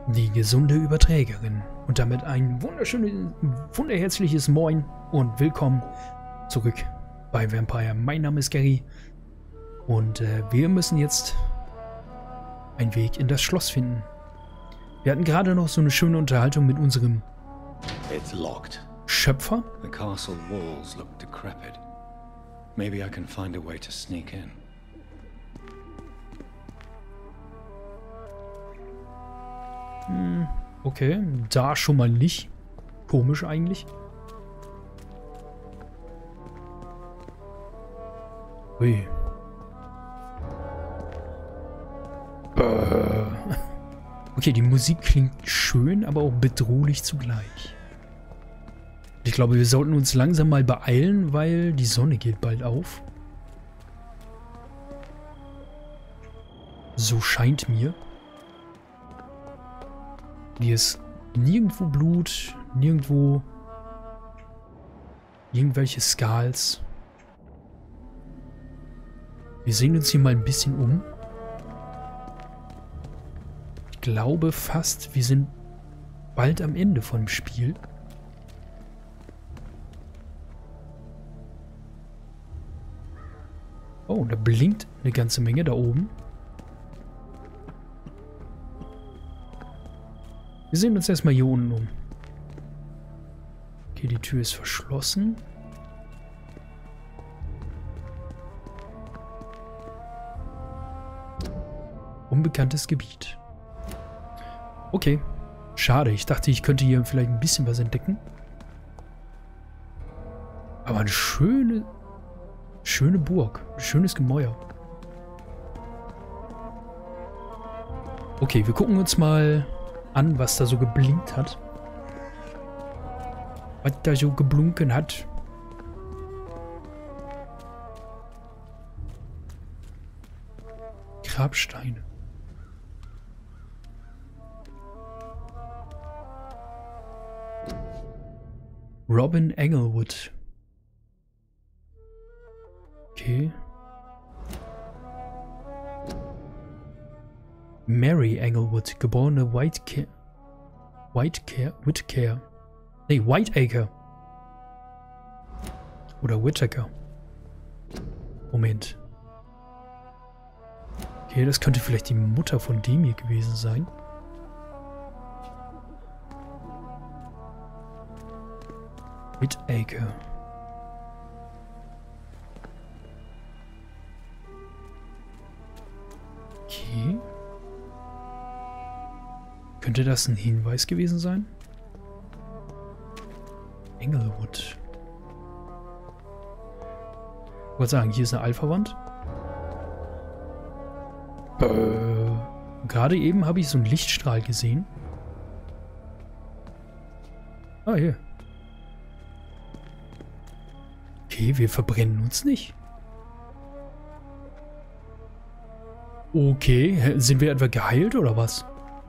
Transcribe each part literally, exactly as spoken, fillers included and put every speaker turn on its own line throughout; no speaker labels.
Die gesunde Überträgerin. Und damit ein wunderschönes, wunderherzliches Moin und willkommen zurück bei Vampire. Mein Name ist Gary und äh, wir müssen jetzt einen Weg in das Schloss finden. Wir hatten gerade noch so eine schöne Unterhaltung mit unserem
It's locked.
Schöpfer.
The castle walls look decrepit. Maybe I can find a way to sneak in.
Hm, okay, da schon mal nicht. Komisch eigentlich. Ui. Äh. Okay, die Musik klingt schön, aber auch bedrohlich zugleich. Ich glaube, wir sollten uns langsam mal beeilen, weil die Sonne geht bald auf. So scheint mir. Hier ist nirgendwo Blut, nirgendwo irgendwelche Skulls. Wir sehen uns hier mal ein bisschen um. Ich glaube fast, wir sind bald am Ende vom Spiel. Oh, da blinkt eine ganze Menge da oben. Wir sehen uns erstmal hier unten um. Okay, die Tür ist verschlossen. Unbekanntes Gebiet. Okay. Schade, ich dachte, ich könnte hier vielleicht ein bisschen was entdecken. Aber eine schöne, schöne Burg. Ein schönes Gemäuer. Okay, wir gucken uns mal an, was da so geblinkt hat. Was da so geblunken hat. Grabsteine. Robin Englewood. Okay. Mary Englewood, geborene Whitecare. Whitecare? Whitacre. Nee, Whiteacre. Oder Whittaker. Moment. Okay, das könnte vielleicht die Mutter von dem hier gewesen sein. Whittaker. Okay. Könnte das ein Hinweis gewesen sein? Englewood. Ich wollte sagen, hier ist eine Alpha-Wand. Äh, gerade eben habe ich so einen Lichtstrahl gesehen. Ah, hier. Okay, wir verbrennen uns nicht. Okay, sind wir etwa geheilt oder was?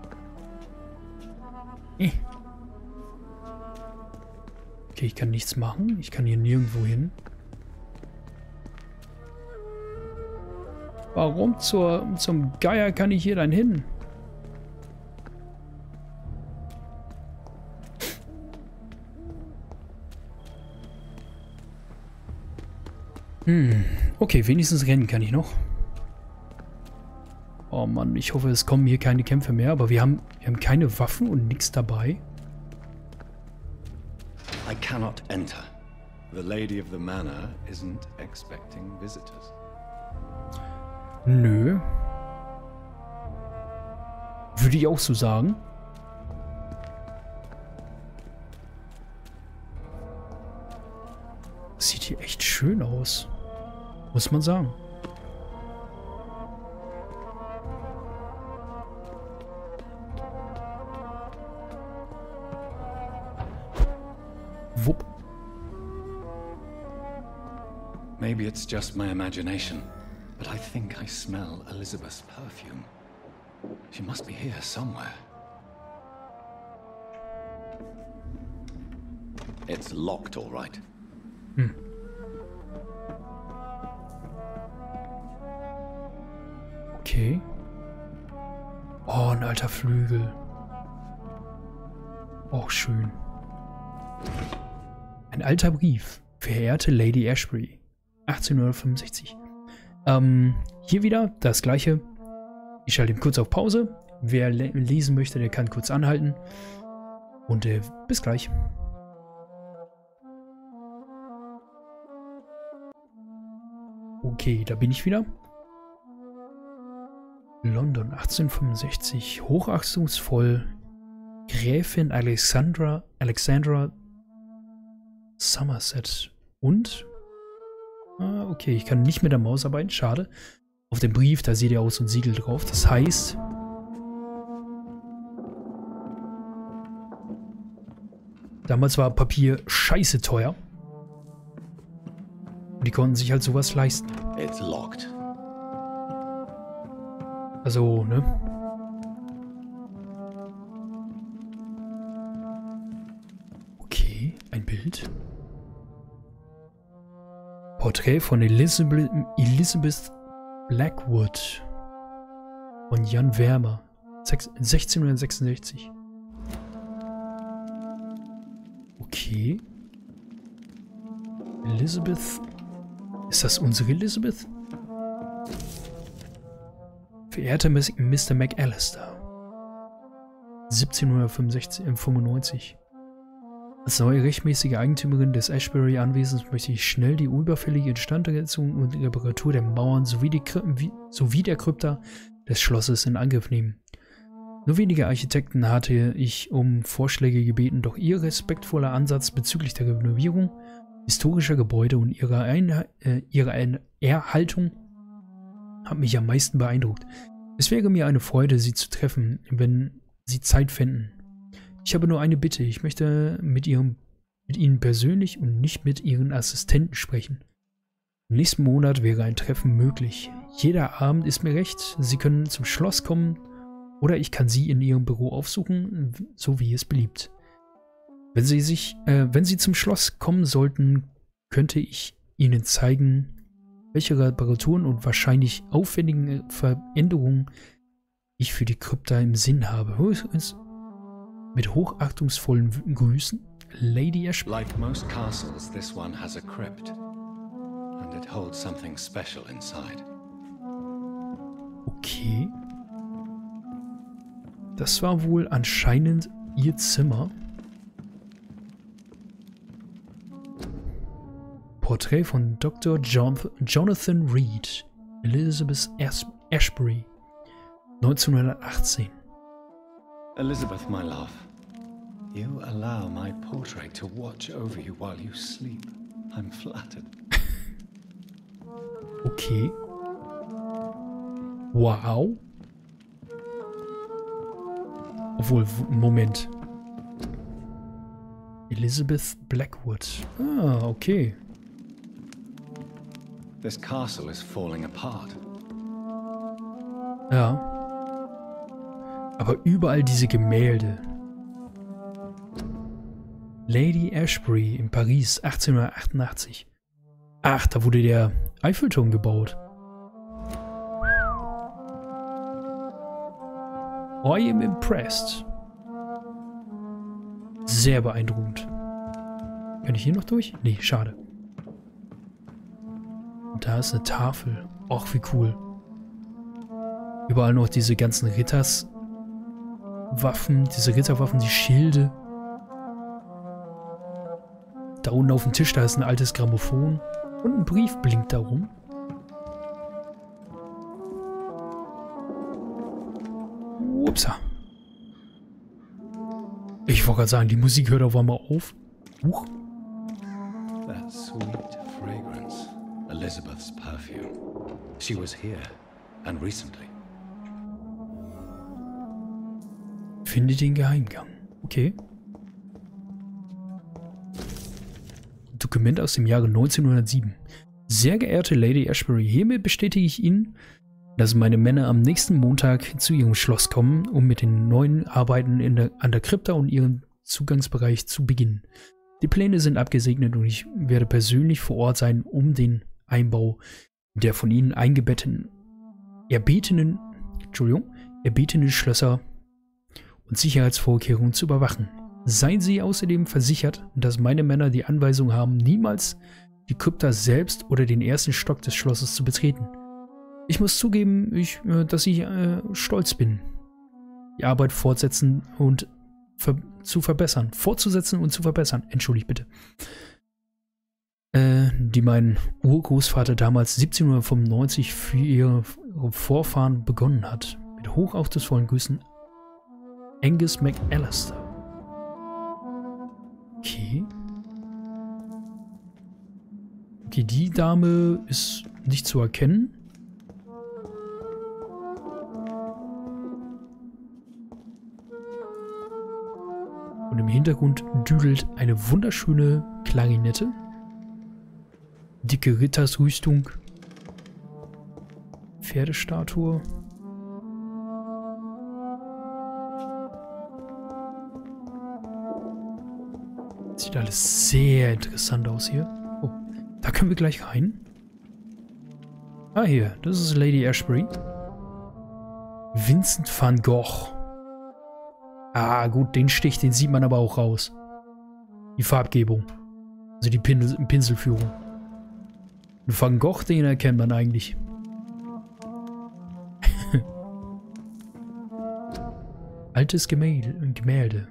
Okay, ich kann nichts machen. Ich kann hier nirgendwo hin. Warum zur, zum Geier kann ich hier dann hin? Hm, okay, wenigstens rennen kann ich noch. Oh Mann, ich hoffe, es kommen hier keine Kämpfe mehr, aber wir haben, wir haben keine Waffen und nichts dabei.
I cannot enter. The lady of the manor isn't expecting visitors.
Nö. Würde ich auch so sagen. Das sieht hier echt schön aus. Muss man sagen. Wupp.
Maybe it's just my imagination, but I think I smell Elizabeth's perfume. She must be here somewhere. It's locked, all right.
Hm. Okay. Oh, ein alter Flügel. Auch schön. Ein alter Brief. Verehrte Lady Ashbury. achtzehnhundertfünfundsechzig. Ähm, hier wieder das gleiche. Ich schalte ihn kurz auf Pause. Wer le lesen möchte, der kann kurz anhalten. Und äh, bis gleich. Okay, da bin ich wieder. London, achtzehnhundertfünfundsechzig. Hochachtungsvoll. Gräfin Alexandra, Alexandra Somerset. Und? Ah, okay, ich kann nicht mit der Maus arbeiten. Schade. Auf dem Brief, da seht ihr auch so ein Siegel drauf. Das heißt... Damals war Papier scheiße teuer. Und die konnten sich halt sowas leisten.
It's locked.
Also, ne? Okay, ein Bild. Porträt von Elizabeth, Elizabeth Blackwood. Von Jan Wärmer. sechzehnhundertsechsundsechzig. Okay. Elizabeth. Ist das unsere Elizabeth? Verehrter Mister McAllister. siebzehnhundertfünfundneunzig. Als neue rechtmäßige Eigentümerin des Ashbury-Anwesens möchte ich schnell die unüberfällige Instandsetzung und Reparatur der Mauern sowie, die wie, sowie der Krypta des Schlosses in Angriff nehmen. Nur wenige Architekten hatte ich um Vorschläge gebeten, doch ihr respektvoller Ansatz bezüglich der Renovierung historischer Gebäude und ihrer, Einha äh, ihrer Erhaltung hat mich am meisten beeindruckt. Es wäre mir eine Freude, Sie zu treffen, wenn Sie Zeit fänden. Ich habe nur eine Bitte. Ich möchte mit, ihrem, mit Ihnen persönlich und nicht mit Ihren Assistenten sprechen. Im nächsten Monat wäre ein Treffen möglich. Jeder Abend ist mir recht. Sie können zum Schloss kommen oder ich kann Sie in Ihrem Büro aufsuchen, so wie es beliebt. Wenn Sie, sich, äh, wenn Sie zum Schloss kommen sollten, könnte ich Ihnen zeigen, welche Reparaturen und wahrscheinlich aufwendigen Veränderungen ich für die Krypta im Sinn habe. Mit hochachtungsvollen Grüßen, Lady Ashbury.
Like most castles, this one has a crypt, and it holds something special inside.
Okay. Das war wohl anscheinend ihr Zimmer. Porträt von Doktor Jonathan Reed, Elizabeth Ashbury, neunzehnhundertachtzehn.
Elizabeth, my love, you allow my portrait to watch over you while you sleep. I'm flattered.
Okay. Wow. Obwohl, Moment. Elizabeth Blackwood. Ah, okay.
This castle is falling apart.
Ja. Aber überall diese Gemälde. Lady Ashbury in Paris, achtzehnhundertachtundachtzig. Ach, da wurde der Eiffelturm gebaut. I am impressed. Sehr beeindruckend. Kann ich hier noch durch? Nee, schade. Und da ist eine Tafel. Och, wie cool. Überall noch diese ganzen Ritterswaffen, diese Ritterwaffen, die Schilde. Da unten auf dem Tisch, da ist ein altes Grammophon. Und ein Brief blinkt da rum. Upsa. Ich wollte gerade sagen, die Musik hört auf einmal auf. Huch.
That sweet fragrance. Elizabeth's perfume. She was here, and recently.
Finde den Geheimgang. Okay. Dokument aus dem Jahre neunzehnhundertsieben. Sehr geehrte Lady Ashbury, hiermit bestätige ich Ihnen, dass meine Männer am nächsten Montag zu Ihrem Schloss kommen, um mit den neuen Arbeiten in der, an der Krypta und Ihrem Zugangsbereich zu beginnen. Die Pläne sind abgesegnet und ich werde persönlich vor Ort sein, um den Einbau der von Ihnen eingebetteten, erbetenen, Entschuldigung, erbetenen Schlösser und Sicherheitsvorkehrungen zu überwachen. Seien Sie außerdem versichert, dass meine Männer die Anweisung haben, niemals die Krypta selbst oder den ersten Stock des Schlosses zu betreten. Ich muss zugeben, ich, äh, dass ich äh, stolz bin, die Arbeit fortsetzen und ver zu verbessern. Fortzusetzen und zu verbessern. Entschuldigt bitte. Äh, die mein Urgroßvater damals siebzehnhundertfünfundneunzig für ihre Vorfahren begonnen hat. Mit hochachtungsvollen Grüßen, Angus McAllister. Okay. Okay, die Dame ist nicht zu erkennen. Und im Hintergrund düdelt eine wunderschöne Klarinette. Dicke Rittersrüstung. Pferdestatue. Sieht alles sehr interessant aus hier. Oh, da können wir gleich rein. Ah, hier. Das ist Lady Ashbury. Vincent van Gogh. Ah, gut, den Stich, den sieht man aber auch raus. Die Farbgebung. Also die Pin Pinselführung. Und Van Gogh, den erkennt man eigentlich. Altes Gemälde. Gemälde.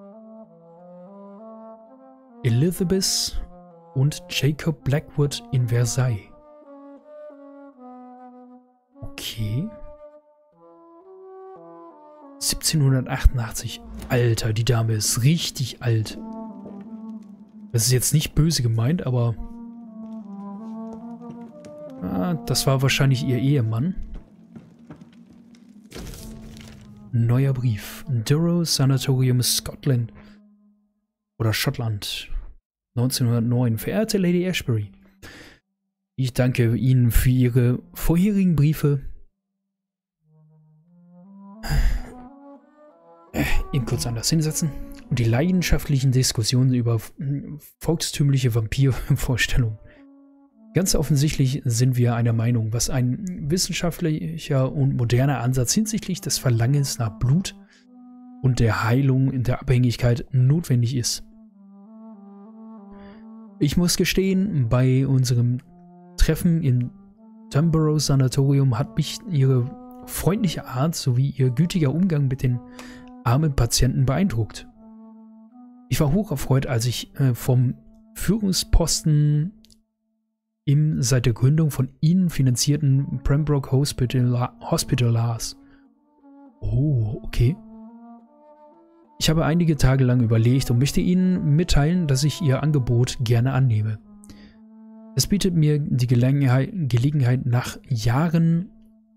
Elizabeth und Jacob Blackwood in Versailles. Okay. siebzehnhundertachtundachtzig. Alter, die Dame ist richtig alt. Das ist jetzt nicht böse gemeint, aber... Ah, das war wahrscheinlich ihr Ehemann. Neuer Brief. Durrow Sanatorium, Scotland. Oder Schottland. neunzehnhundertneun. Verehrte Lady Ashbury, ich danke Ihnen für Ihre vorherigen Briefe. Ihn kurz anders hinsetzen. Und die leidenschaftlichen Diskussionen über volkstümliche Vampirvorstellungen. Ganz offensichtlich sind wir einer Meinung, was ein wissenschaftlicher und moderner Ansatz hinsichtlich des Verlangens nach Blut und der Heilung in der Abhängigkeit notwendig ist. Ich muss gestehen, bei unserem Treffen im Dumborough Sanatorium hat mich ihre freundliche Art sowie ihr gütiger Umgang mit den armen Patienten beeindruckt. Ich war hocherfreut, als ich äh, vom Führungsposten im seit der Gründung von Ihnen finanzierten Pembroke Hospital, Hospital las. Oh, okay. Ich habe einige Tage lang überlegt und möchte Ihnen mitteilen, dass ich Ihr Angebot gerne annehme. Es bietet mir die Gelegenheit, Gelegenheit nach Jahren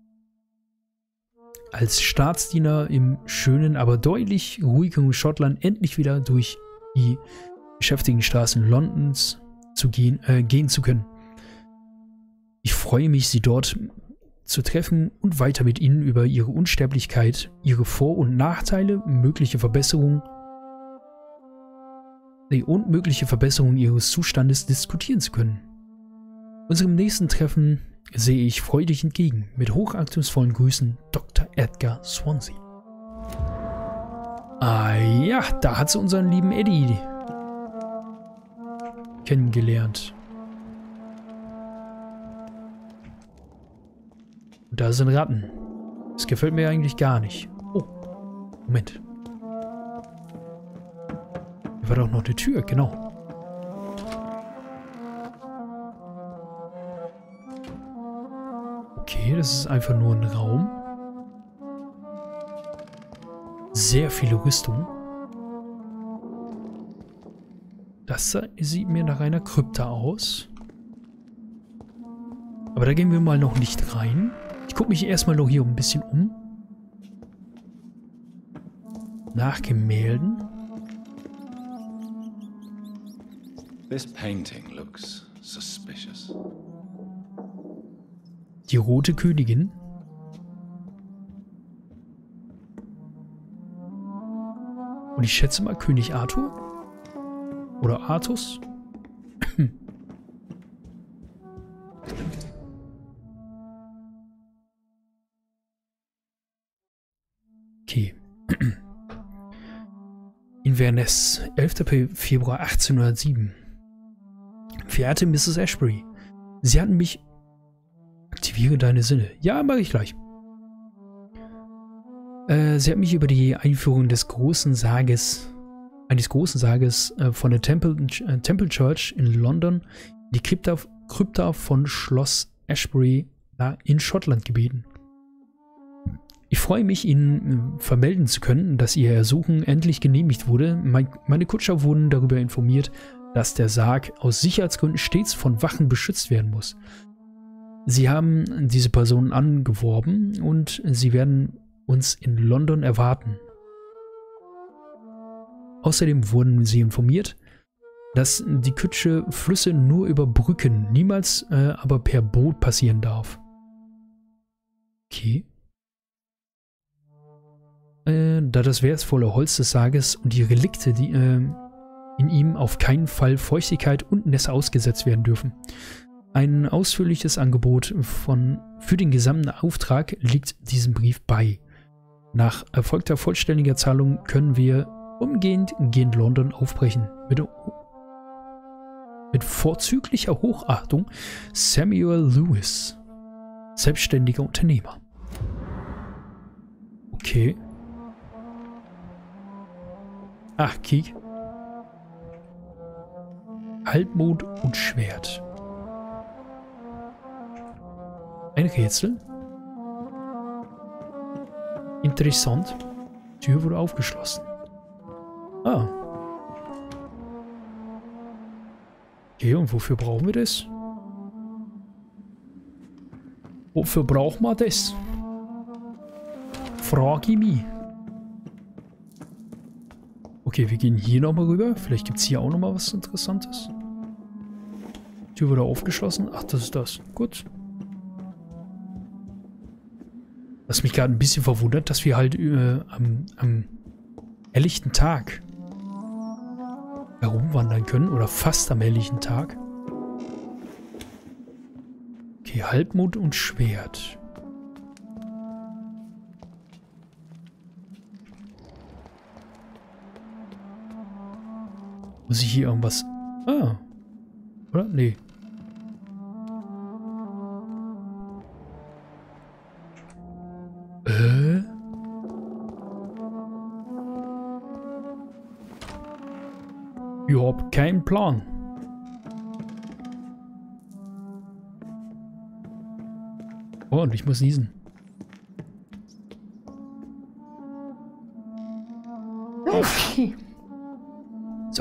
als Staatsdiener im schönen, aber deutlich ruhigeren Schottland endlich wieder durch die geschäftigen Straßen Londons zu gehen, äh, gehen zu können. Ich freue mich, Sie dort zu treffen und weiter mit Ihnen über Ihre Unsterblichkeit, Ihre Vor- und Nachteile, mögliche Verbesserungen und mögliche Verbesserungen Ihres Zustandes diskutieren zu können. Unserem nächsten Treffen sehe ich freudig entgegen. Mit hochachtungsvollen Grüßen, Doktor Edgar Swansea. Ah ja, da hat sie unseren lieben Eddie kennengelernt. Und da sind Ratten. Das gefällt mir eigentlich gar nicht. Oh, Moment. Hier war doch noch eine Tür, genau. Okay, das ist einfach nur ein Raum. Sehr viele Rüstungen. Das sieht mir nach einer Krypta aus. Aber da gehen wir mal noch nicht rein. Ich gucke mich erstmal noch hier ein bisschen um. Nach Gemälden.
This painting looks suspicious.
Die Rote Königin. Und ich schätze mal König Arthur? Oder Artus? Okay. Inverness, elfter Februar achtzehnhundertsieben. Verehrte Misses Ashbury, Sie hatten mich... Aktiviere deine Sinne. Ja, mache ich gleich. Äh, sie hat mich über die Einführung des großen Sages, eines großen Sages äh, von der Temple, äh, Temple Church in London, die Krypta, Krypta von Schloss Ashbury in Schottland gebeten. Ich freue mich, Ihnen äh, vermelden zu können, dass Ihr Ersuchen endlich genehmigt wurde. Mein, meine Kutscher wurden darüber informiert, dass der Sarg aus Sicherheitsgründen stets von Wachen beschützt werden muss. Sie haben diese Person angeworben und sie werden uns in London erwarten. Außerdem wurden sie informiert, dass die Kutsche Flüsse nur über Brücken, niemals äh, aber per Boot passieren darf. Okay. Äh, da das wertvolle Holz des Sarges und die Relikte, die äh, in ihm auf keinen Fall Feuchtigkeit und Nässe ausgesetzt werden dürfen. Ein ausführliches Angebot von, für den gesamten Auftrag liegt diesem Brief bei. Nach erfolgter vollständiger Zahlung können wir umgehend gehend London aufbrechen. Mit, mit vorzüglicher Hochachtung Samuel Lewis, selbstständiger Unternehmer. Okay. Ach, kiek. Halbmond und Schwert. Ein Rätsel. Interessant. Tür wurde aufgeschlossen. Ah. Okay, und wofür brauchen wir das? Wofür brauchen wir das? Frage ich mich. Okay, wir gehen hier nochmal rüber. Vielleicht gibt es hier auch nochmal was Interessantes. Tür wurde aufgeschlossen. Ach, das ist das. Gut. Was mich gerade ein bisschen verwundert, dass wir halt äh, am, am helllichten Tag herumwandern können. Oder fast am helllichten Tag. Okay, Halbmond und Schwert. Muss ich hier irgendwas... Ah. Oder? Nee. Äh? Ich hab keinen Plan. Oh, und ich muss niesen. Okay. So.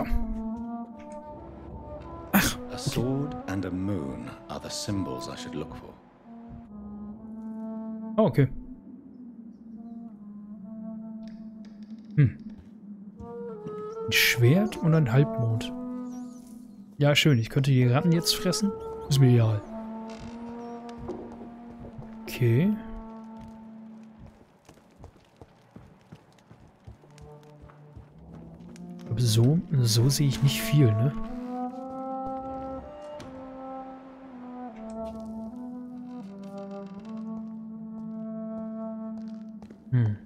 Ach.
A sword and a moon are the symbols I should look for.
Oh, okay. Hm. Ein Schwert und ein Halbmond. Ja, schön. Ich könnte die Ratten jetzt fressen. Ist mir egal. Okay. Aber so, so sehe ich nicht viel, ne? Hm.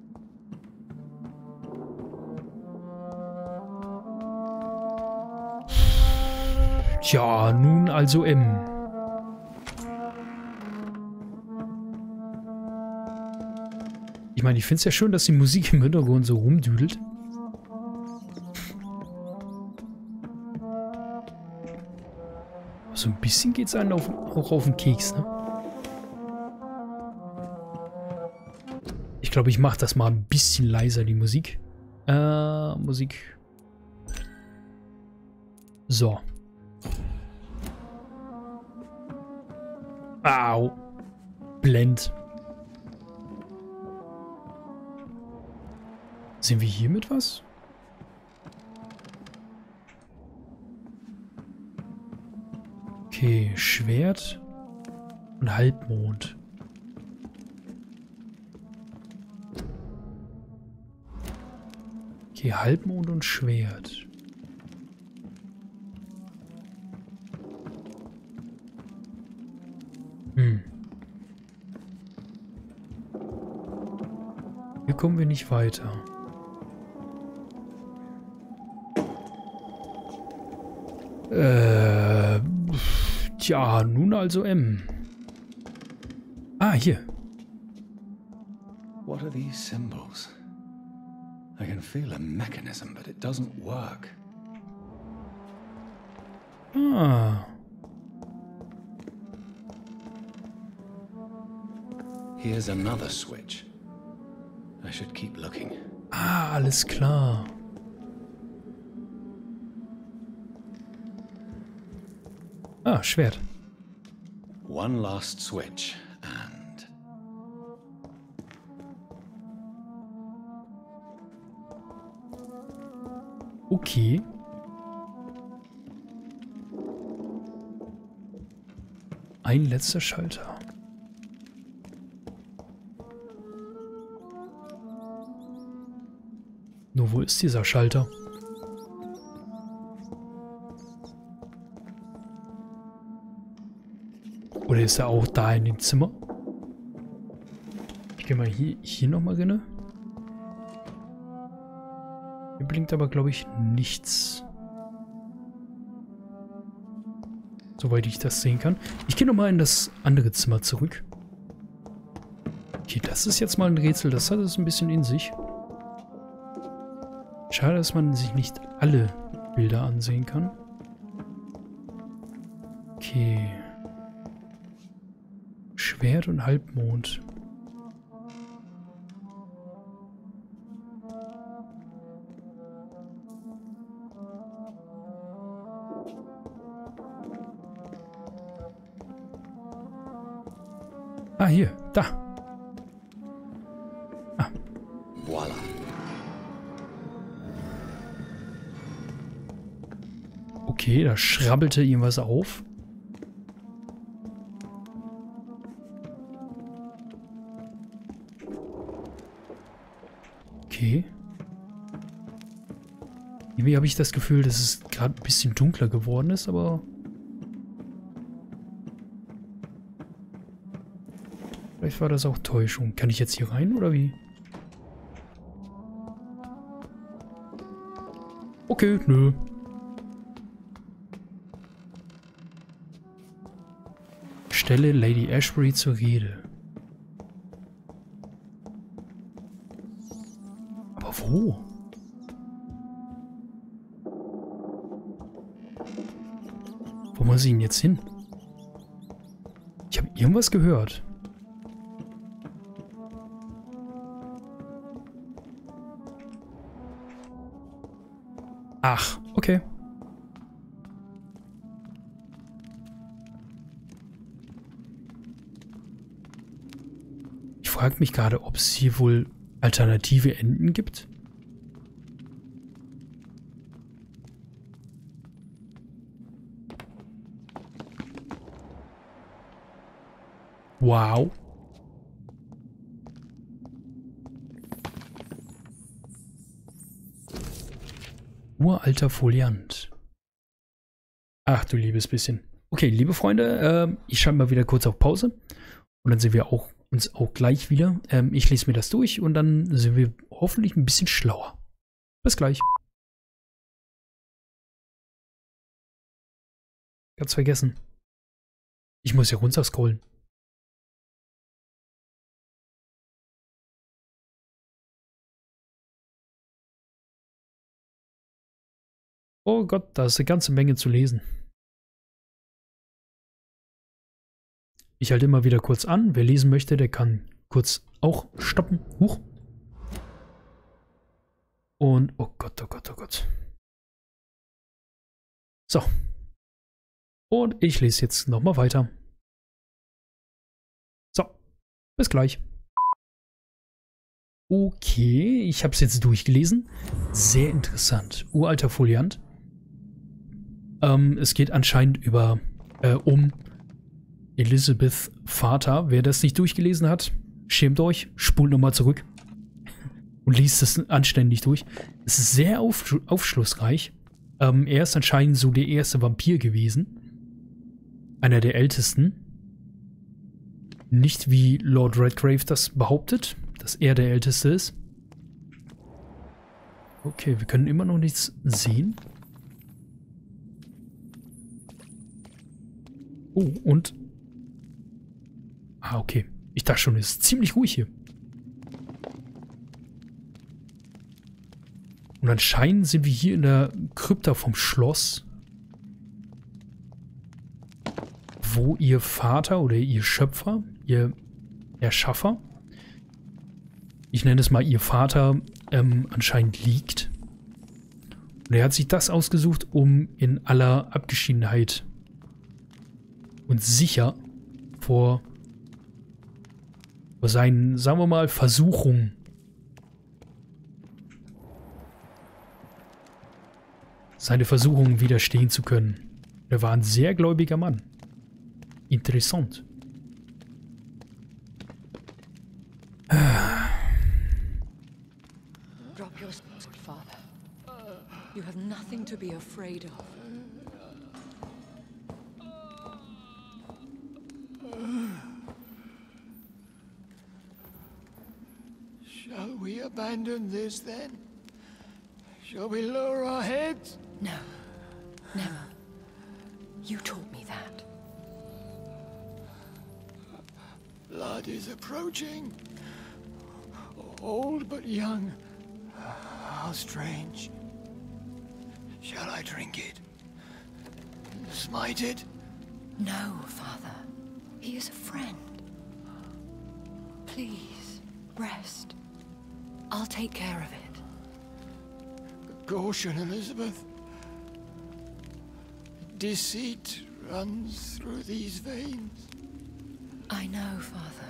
Tja, nun also M. Ich meine, ich finde es ja schön, dass die Musik im Hintergrund so rumdüdelt. So ein bisschen geht es einem auf, auch auf den Keks, ne? Ich glaube, ich mache das mal ein bisschen leiser, die Musik. Äh, Musik. So. Au. Blend. Sehen wir hier mit was? Okay, Schwert und Halbmond. Okay, Halbmond und Schwert. Hm. Hier kommen wir nicht weiter. Äh, tja, nun also M. Ah, hier.
What are these symbols? I can feel a mechanism, but it doesn't work.
Ah.
Here's another switch. I should keep looking.
Ah, alles klar. Ah, Schwert.
One last switch and...
Okay. Ein letzter Schalter. Nur wo ist dieser Schalter? Oder ist er auch da in dem Zimmer? Ich gehe mal hier, hier nochmal rein. Hier blinkt aber, glaube ich, nichts. Soweit ich das sehen kann. Ich gehe nochmal in das andere Zimmer zurück. Okay, das ist jetzt mal ein Rätsel. Das hat es ein bisschen in sich. Schade, dass man sich nicht alle Bilder ansehen kann. Okay. Schwert und Halbmond. Ah, hier. Da. Ah.
Voila.
Okay, da schrabbelte irgendwas auf. Okay. Irgendwie habe ich das Gefühl, dass es gerade ein bisschen dunkler geworden ist, aber... Vielleicht war das auch Täuschung. Kann ich jetzt hier rein, oder wie? Okay, nö. Stelle Lady Ashbury zur Rede. Aber wo? Wo muss ich denn jetzt hin? Ich habe irgendwas gehört. Ach, okay. Ich frage mich gerade, ob es hier wohl alternative Enden gibt. Wow. Uralter Foliant. Ach du liebes bisschen. Okay, liebe Freunde, äh, ich schalte mal wieder kurz auf Pause. Und dann sehen wir auch, uns auch gleich wieder. Ähm, ich lese mir das durch und dann sind wir hoffentlich ein bisschen schlauer. Bis gleich. Ganz vergessen. Ich muss ja runter scrollen. Oh Gott, da ist eine ganze Menge zu lesen. Ich halte immer wieder kurz an. Wer lesen möchte, der kann kurz auch stoppen. Huch. Und, oh Gott, oh Gott, oh Gott. So. Und ich lese jetzt nochmal weiter. So. Bis gleich. Okay, ich habe es jetzt durchgelesen. Sehr interessant. Uralter Foliant. Ähm, es geht anscheinend über, äh, um Elizabeth Vater. Wer das nicht durchgelesen hat, schämt euch, spult nochmal zurück und liest es anständig durch. Es ist sehr auf, aufschlussreich. Ähm, er ist anscheinend so der erste Vampir gewesen. Einer der ältesten. Nicht wie Lord Redgrave das behauptet, dass er der Älteste ist. Okay, wir können immer noch nichts sehen. Oh, und... Ah, okay. Ich dachte schon, es ist ziemlich ruhig hier. Und anscheinend sind wir hier in der Krypta vom Schloss, wo ihr Vater oder ihr Schöpfer, ihr Erschaffer, ich nenne es mal ihr Vater, ähm, anscheinend liegt. Und er hat sich das ausgesucht, um in aller Abgeschiedenheit und sicher vor, vor seinen, sagen wir mal, Versuchungen seine Versuchungen widerstehen zu können. Er war ein sehr gläubiger Mann. Interessant.
Drop your sword, Father. You have nothing to be afraid of.
Shall we abandon this then? Shall we lower our heads?
No, never. You taught me that.
Blood is approaching. Old but young. How strange. Shall I drink it? Smite it?
No, Father. He is a friend. Please, rest. I'll take care of it.
Caution, Elizabeth. Deceit runs through these veins.
I know, Father.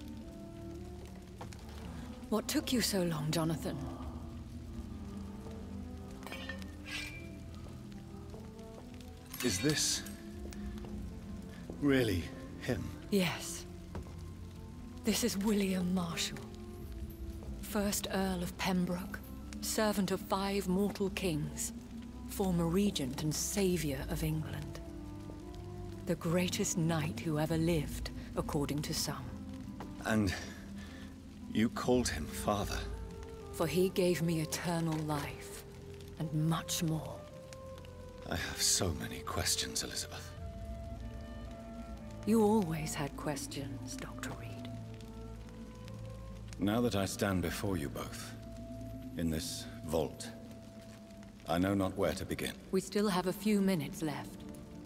What took you so long, Jonathan?
Is this really him?
Yes. This is William Marshall, first Earl of Pembroke, servant of five mortal kings, former regent and savior of England. The greatest knight who ever lived, according to some.
And you called him father?
For he gave me eternal life, and much more.
I have so many questions, Elizabeth.
You always had questions, Doctor Reed.
Now that I stand before you both, in this vault, I know not where to begin.
We still have a few minutes left.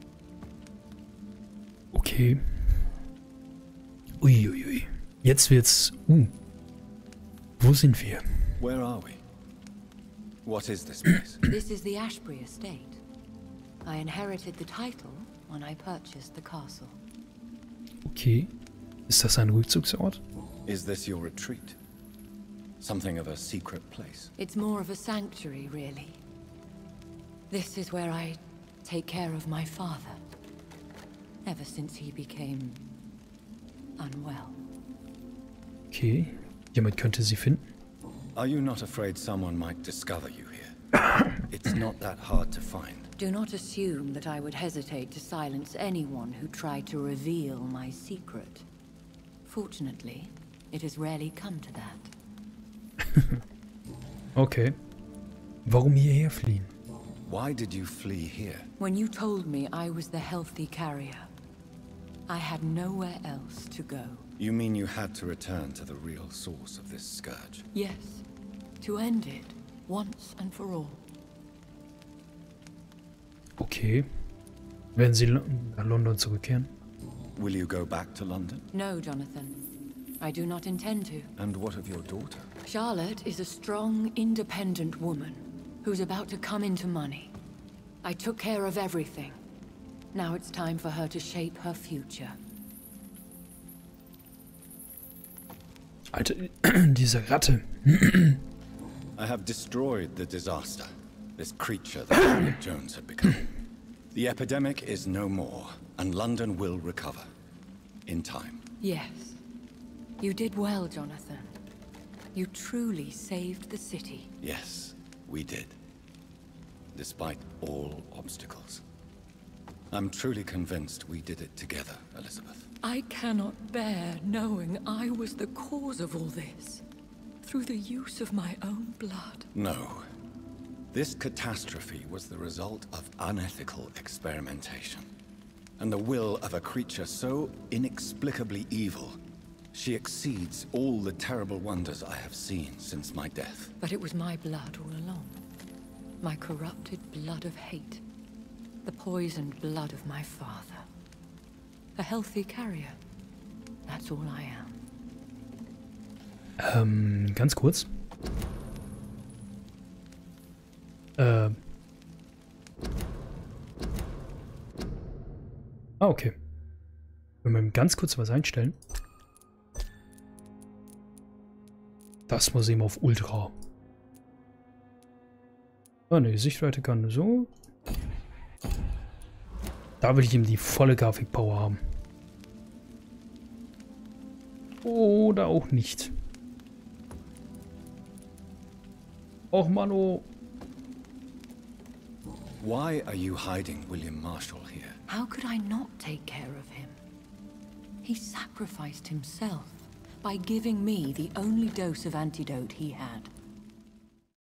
Okay. Uiuiui. Ui. Jetzt wird's... Uh. Wo sind wir?
Where are we? What is this place?
This is the Ashbury estate. I inherited the title when I purchased the castle.
Okay. Ist das ein Rückzugsort?
Is this your retreat? Something of a secret place?
It's more of a sanctuary, really. This is where I take care of my father. Ever since he became unwell.
Okay. Jemand könnte sie finden.
Are you not afraid someone might discover you here? It's not that hard to find.
Do not assume that I would hesitate to silence anyone who tried to reveal my secret. Fortunately, it has rarely come to that.
Okay. Warum hierher fliehen?
Why did you flee here?
When you told me I was the healthy carrier, I had nowhere else to go.
You mean you had to return to the real source of this scourge?
Yes, to end it, once and for all.
Okay. Werden Sie nach London zurückkehren?
Will you go back to London?
No, Jonathan. I do not intend to.
And what of your daughter?
Charlotte is a strong, independent woman who's about to come into money. I took care of everything. Now it's time for her to shape her future.
Alter, diese Ratte.
I have destroyed the disaster, this creature that Harriet Jones had become. The epidemic is no more, and London will recover. In time.
Yes. You did well, Jonathan. You truly saved the city.
Yes, we did. Despite all obstacles. I'm truly convinced we did it together, Elizabeth.
I cannot bear knowing I was the cause of all this. Through the use of my own blood.
No. This catastrophe was the result of unethical experimentation. And the will of a creature so inexplicably evil, she exceeds all the terrible wonders I have seen since my death.
But it was my blood all along. My corrupted blood of hate. The poisoned blood of my father. A healthy carrier. That's all I am.
Ähm, ganz kurz. Äh. Ah, okay. Wenn wir ganz kurz was einstellen. Das muss eben auf Ultra. Ah ne, Sichtweite kann so. Da will ich eben die volle Grafikpower haben. Oder auch nicht. Och, Mano.
Why are you hiding William Marshall here?
How could I not take care of him? He sacrificed himself by giving me the only dose of antidote he had.